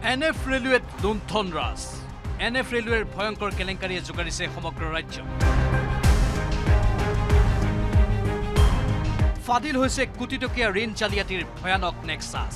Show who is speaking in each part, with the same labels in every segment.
Speaker 1: NF ৰেলৱেত লুণ্ঠন ৰাজ NF ৰেলৱেৰ ভয়ংকৰ কেলেংকাৰীয়ে জোকাৰিছে সমগ্ৰ ৰাজ্য ফাদিল হৈছে কোটি টকীয়া ঋণ জালিয়াতিৰ ভয়ানক নেক্সাছ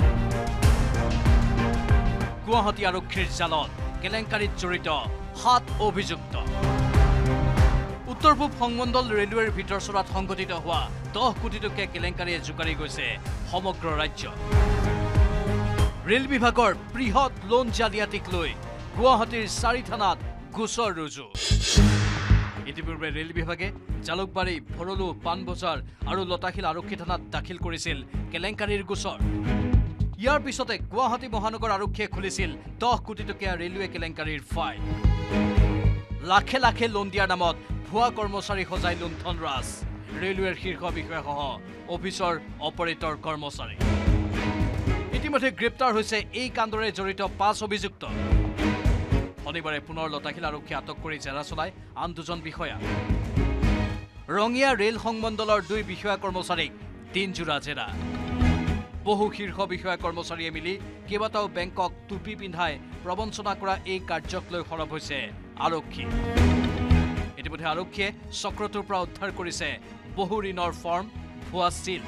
Speaker 1: গুৱাহাটী আৰক্ষীৰ জালত কেলেংকাৰীত জড়িত 7 অভিযুক্ত উত্তৰ-পূব সংমণ্ডল ৰেলৱেৰ ভিতৰচৰাত সংঘটিত হোৱা 10 কোটি টকীয়া কেলেংকাৰীয়ে জোকাৰি গৈছে সমগ্ৰ ৰাজ্য ৰেল বিভাগৰ বৃহৎ লোন জালিয়াতিক লৈ গুৱাহাটীৰ 4 থানাত গোচৰ ৰুজু ইতিপূৰ্বে ৰেল বিভাগে জালুকবাৰী ভৰলু পানবজাৰ আৰু লতাশিল আৰক্ষী থানাত দাখিল কৰিছিল কেলেংকাৰীৰ গোচৰ ইয়াৰ পিছতে গুৱাহাটী মহানগৰ আৰক্ষীয়ে খুলিছিল 10 কোটি টকীয়া ৰেলৱে কেলেংকাৰীৰ ফাইল লাখে লাখে লোন দিয়াৰ নামত ভুৱা কৰ্মচাৰী সজাই লুণ্ঠন ৰাজ ৰেলৱেৰ শীৰ্ষ বিষয়াসহ অফিচৰ অপাৰেটৰ কৰ্মচাৰী ইতিমধ্যে গ্ৰেপ্তাৰ হৈছে এই কাণ্ডৰে জড়িত 5 অভিযুক্ত শনিবাৰে পুনৰ লতাশিল আৰক্ষী আটক কৰি জেৰা চলাই আন 2জন বিষয়া ৰঙিয়া ৰেল সংমণ্ডলৰ 2 বিষয়া কৰ্মচাৰীক 3 জোৰা জেৰা বহু শীৰ্ষ বিষয়া কৰ্মচাৰীয়ে মিলি কেইবাটাও বেংকক টুপি পিন্ধাই প্ৰবঞ্চনা কৰা এই কাৰ্যক লৈ সৰব হৈছে আৰক্ষী ইতিমধ্যে আৰক্ষীয়ে চক্ৰটোৰ পৰা উদ্ধাৰ কৰিছে বহু ঋণৰ ফৰ্ম ভুৱা চিল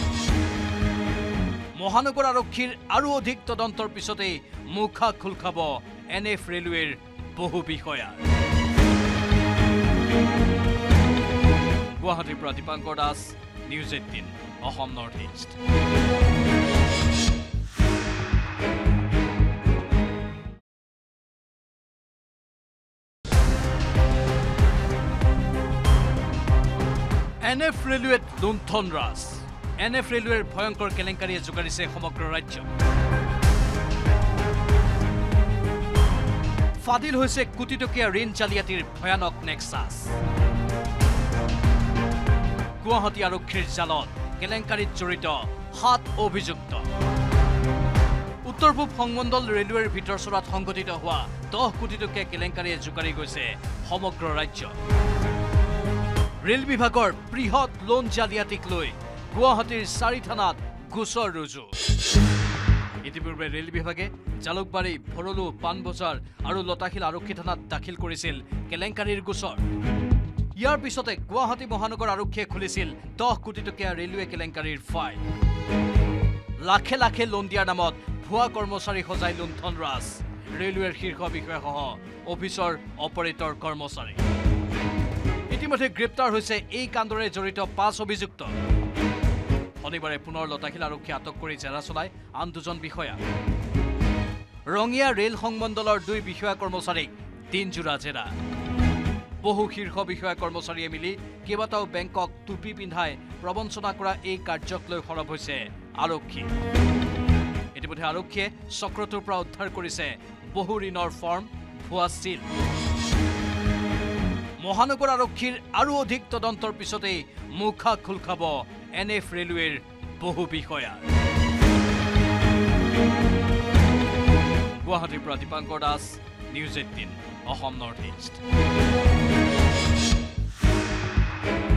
Speaker 1: মহানগৰ আৰক্ষীৰ আৰু অধিক তদন্তৰ পিছতেই মুখা খোল খাব NF ৰেলৱেৰ বহু বিষয়া গুৱাহাটীৰ পৰা Dipankar Das News18 Assam Northeast NF ৰেলৱেত লুণ্ঠন ৰাজ NF ৰেলৱেৰ ভয়ংকৰ কেলেংকাৰীয়ে জোকাৰিছে সমগ্ৰ ৰাজ্য ফাদিল হৈছে কোটি টকীয়া ঋণ জালিয়াতিৰ ভয়ানক নেক্সাছ গুৱাহাটী আৰক্ষীৰ জালত কেলেংকাৰীত জড়িত 7 অভিযুক্ত উত্তৰ-পূব সংমণ্ডল ৰেলৱেৰ ভিতৰচৰাত সংঘটিত হোৱা 10 কোটি টকীয়া কেলেংকাৰীয়ে জোকাৰি গৈছে সমগ্ৰ ৰাজ্য ৰেল বিভাগৰ বৃহৎ লোন জালিয়াতিক লৈ গুৱাহাটীৰ 4 থানাত গোচৰ ৰুজু ইতিপূৰ্বে ৰেল বিভাগে জালুকবাৰী ভৰলু পানবজাৰ আৰু লতাশিল আৰক্ষী থানাত দাখিল কৰিছিল কেলেংকাৰীৰ গোচৰ ইয়াৰ পিছতে গুৱাহাটী মহানগৰ আৰক্ষীয়ে খুলিছিল 10 কোটি টকীয়া ৰেলৱে কেলেংকাৰীৰ ফাইল লাখে লাখে লোন দিয়াৰ নামত ভুৱা কৰ্মচাৰী সজাই লুণ্ঠন ৰাজ ৰেলৱেৰ শীৰ্ষ বিষয়াসহ অফিচৰ অপাৰেটৰ কৰ্মচাৰী ইতিমধ্যে গ্ৰেপ্তাৰ হৈছে এই কাণ্ডৰে জড়িত 5 অভিযুক্ত শনিবাৰে পুনৰ লতাশিল আৰক্ষী আটক কৰি জেৰা চলাই আন 2জন বিষয়া ৰঙিয়া ৰেল সংমণ্ডলৰ 2 বিষয়া কৰ্মচাৰীক 3 জোৰা জেৰা বহু শীৰ্ষ বিষয়া কৰ্মচাৰীয়ে মিলি কেইবাটাও বেংকক টুপি পিন্ধাই প্ৰবঞ্চনা কৰা এই কাৰ্যক লৈ সৰব হৈছে আৰক্ষী ইতিমধ্যে আৰক্ষীয়ে চক্ৰটোৰ পৰা উদ্ধাৰ কৰিছে বহু ঋণৰ ফৰ্ম ভুৱা চিল মহানগৰ আৰক্ষীৰ আৰু অধিক তদন্তৰ পিছতেই মুখা খোল খাব NF ৰেলৱেৰ বহু বিষয়া গুৱাহাটীৰ পৰা Dipankar Das News18 Assam Northeast